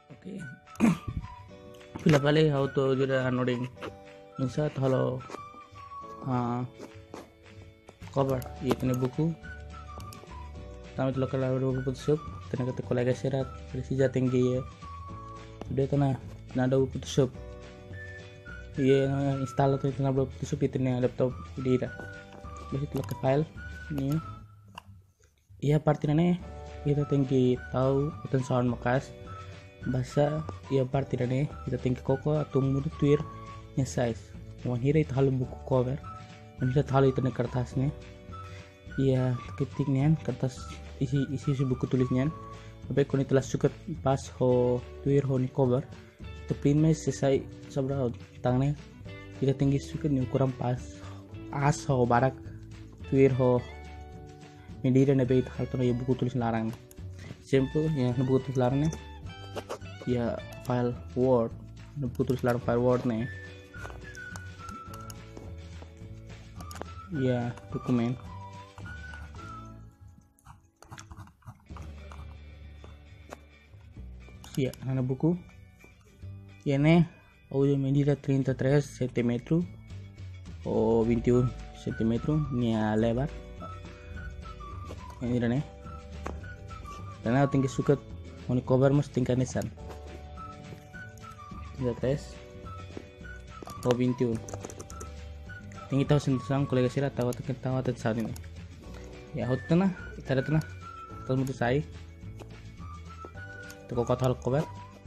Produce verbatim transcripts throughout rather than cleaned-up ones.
Oke. Bila balik how to juga anoring insert halo uh, cover iya ini buku tamat lo kalau buku Photoshop tenaga kata kolega serat versi tinggi ya udah tanah nada buku Photoshop iya install atau tanah buku Photoshop itu nih laptop di ida begitu lo ke file ini iya partin nih kita tinggi tahu itu sound makas bahasa ia partir ane kita tinggi koko atau murid tuir nya size wan hira itu halu buku cover dan kita halu itu kertasnya ia ketiknya kertas isi isi, isi buku tulisnya tapi kalau itu suka pas ho tuir ho ni cover itu print mes selesai seberapa tangnya kita tinggi suka ni ukuran pas as ho barak tuir ho medira nabe itu hal tuh ya buku tulis larang simple yang buku tulis larangnya ya file word buku tulis larang file word nih ya dokumen ya nana buku ya nih audio medida trinta e três centímetros ou vinte e um centímetros minha lebar medida nih karena tinggi suka mau cover mas tingkat nisan trinta e três ou vinte e um tinggi tahu sendiri kolega sira tahu tak tahu tak saat ini ya hot na kita na terus mutu sai to kok hal cover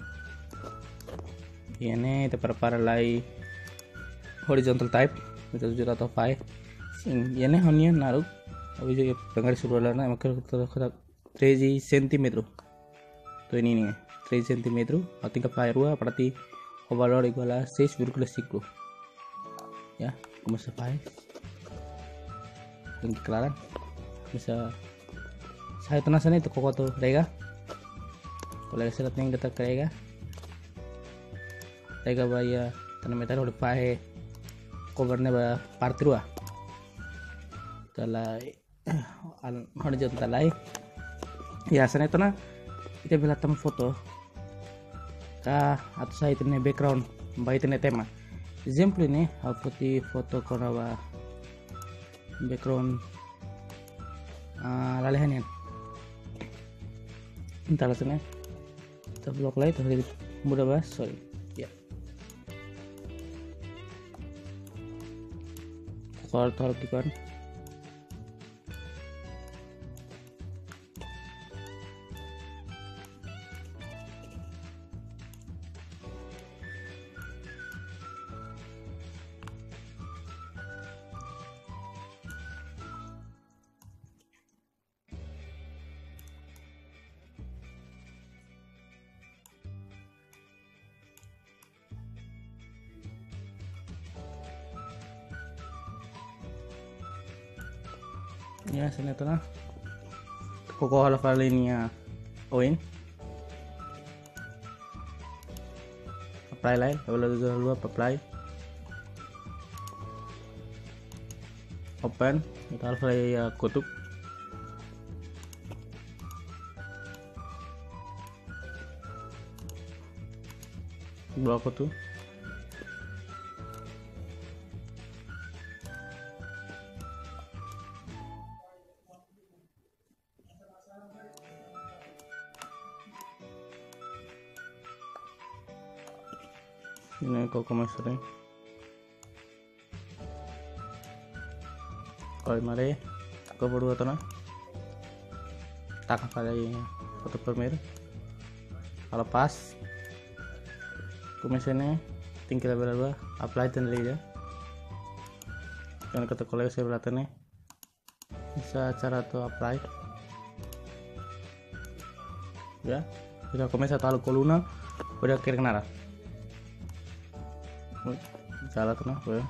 ini kita prepare lai horizontal type itu juga atau file sing ini hanya naruh अभी जो ये पंगड़ शुरू वाला ना मकर तो three centimetre तो ini nih tiga centimeter atau tingkat fire dua berarti overall igual a seis virgula cinco ya bisa fire yang kelaran bisa saya tenang sana itu kok tuh rega kalau saya lihat yang detak rega rega bahaya tanah meter udah fire covernya bah part dua talai al horizontal talai ya sana itu nah kita bila tem foto kah atau saya itu background baik itu tema example ini foto foto korawa background uh, lalehan yan entar sana kita blok lagi tuh mudah bahas sorry ya kalau taruh di kan ya sini tuh nah koko hal filenya oin apply lain kalau dulu apply open itu hal file ya kutub blok tuh ini kok komersialnya kalau mare kau berdua tuh nah tak apa lagi foto primer kalau pas komersialnya tinggal berapa apply dan lagi ya karena kata kolega saya berarti nih bisa cara tuh apply ya kita komersial tahu koluna udah kira nara salah tuh nah ya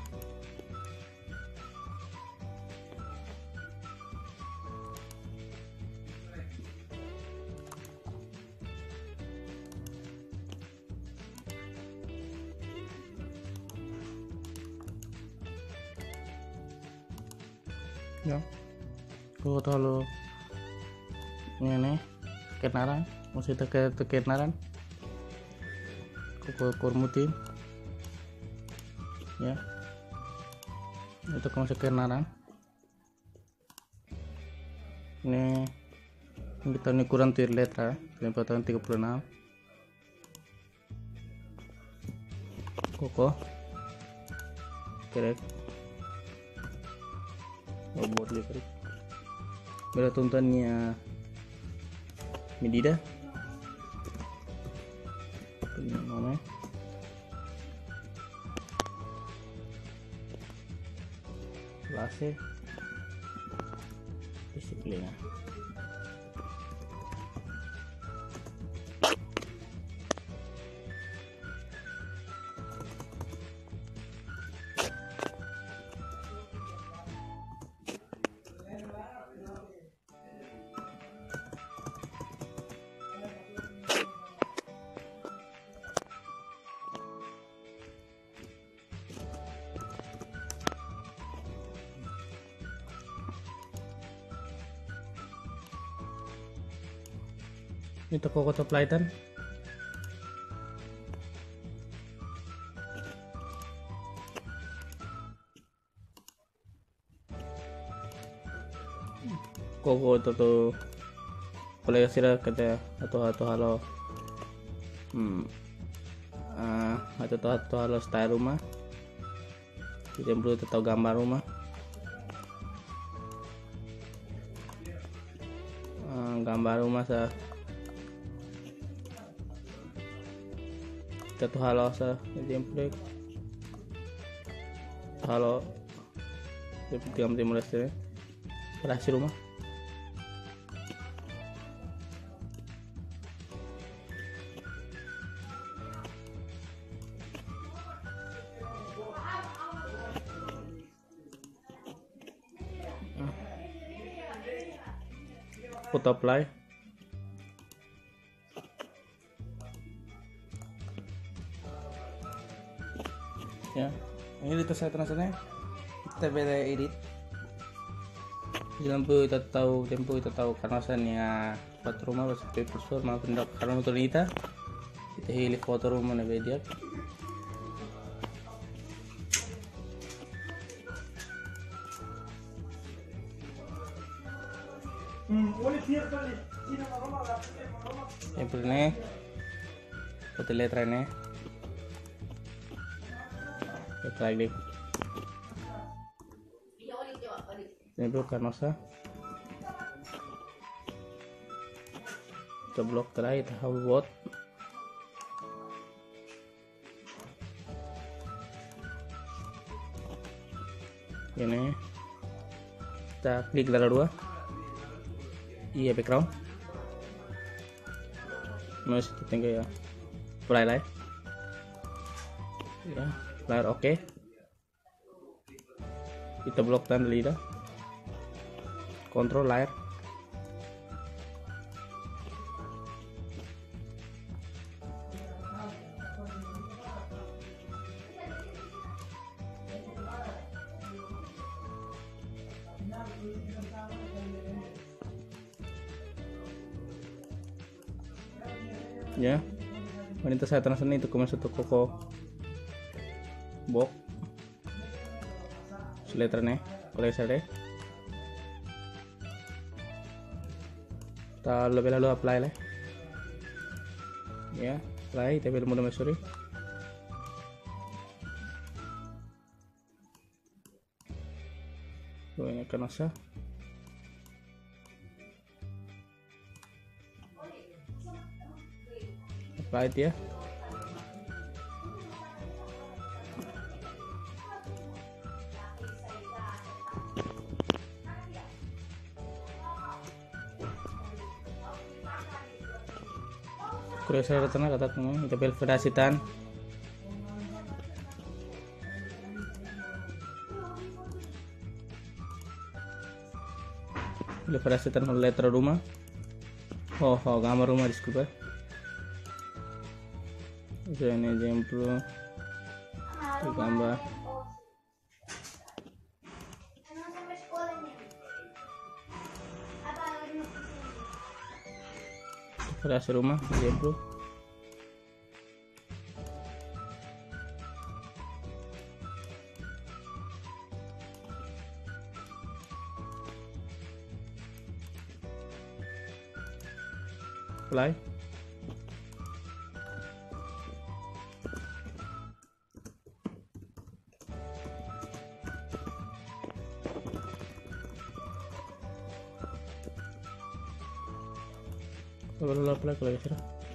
ya kalau tahu ini kenaran masih terkait kenaran kurmutin ya, itu kamu sekian ini kita ini kurang tuh letra tahun tiga puluh enam koko kerek buat lihat beda tuntutannya medida ini namanya clase disiplina. Ini toko kota Pelaitan. Koko itu tuh boleh sira kata atau atau halo hmm uh, atau atau atau halo style rumah kita perlu tahu gambar rumah uh, gambar rumah sa satu halo sa template halo seperti yang dimulai sini berhasil rumah foto apply ya, ini itu saya transfernya kita beda edit jangan perlu kita tahu tempo kita tahu karena saya foto rumah pas paper store mau pindah karena untuk kita kita pilih foto rumah nih beda yang ini foto letra ini lagi ini bukan masa kita blok terakhir how what ini kita klik layar dua iya background masih tinggal ya play lah ya layar oke okay. Kita blok dan lidah kontrol layar ya wanita saya transfer itu ke satu koko box letternya kalau saya kita lebih lalu apply lah ya apply tapi mudah sorry ini kan masa apply dia kalau saya datang kata kamu kita verifikasikan verifikasikan letter rumah oh, oh gambar rumah disebut ini exemplo gambar verifikasi rumah exemplo apply. Baru apply kalau gitu.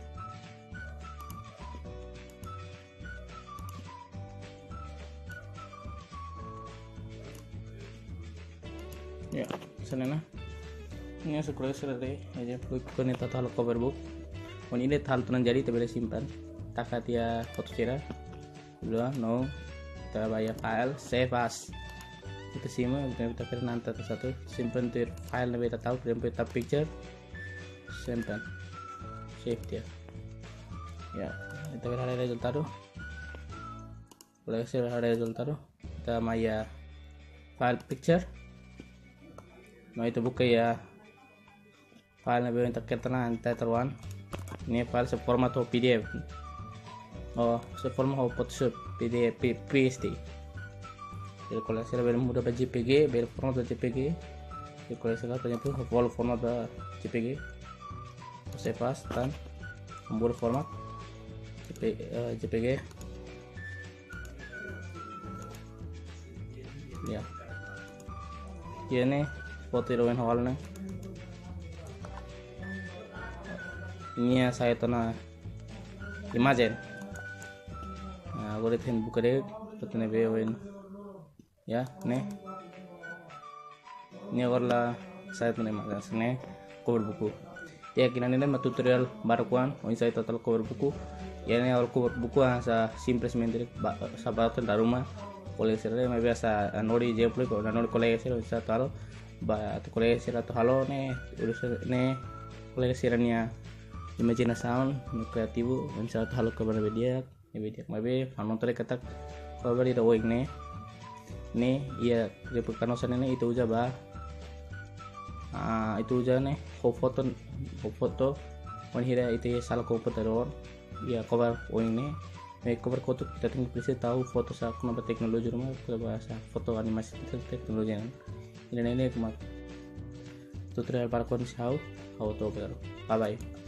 Ya, sana na. Ini sekolah selesai aja bukan itu tahu cover book. Oh ini hal tuh jadi tidak boleh simpan. Takat ya foto cira. Udah no. Kita bayar file save as. Kita simpan kita kita nanti satu simpan tuh file yang kita tahu kita kita picture simpan save dia. Ya kita berada di resultado. Boleh hasil ada resultado. Kita maya file picture. No itu buka ya file na yang terkait na title one. Ini file se format P D F. Oh, se format Photoshop P D F P S D. Jadi kalau saya lebih mudah J P G, bel format J P G. Jadi kalau saya tanya tuh full format J P G. Saya pas dan membuat format J P G. Ya. Ini foto Irwin Hall nih. Ini ya saya tanah imagine. Nah, gue lihat buka deh, fotonya Irwin. Ya, nih. Ini adalah saya tanah imagine. Nih, cover buku. Ya, kini ini mah tutorial baru kuan. Oh, ini saya total cover buku. Ya, ini awal cover buku sa simple sementara sahabat dari rumah. Kalau saya mau biasa nori jeplik, kalau nori kolega saya bisa tahu. Ba to kolega sila to halo ne urus ne kolega siranya imaginação no criativo unsa to halo kabar media media mabe fanon tore katak kabar ida oing ne ne ia repukanosan ne itu uja ba ah itu uja ne ko foto ko foto on hira itu salah ko foto ya kabar oing ne me kabar foto kita tinggal bisa tahu foto sa kuna teknologi rumah ke bahasa foto animasi teknologi ini ini cuma tutorial para kondisi how how to bye bye.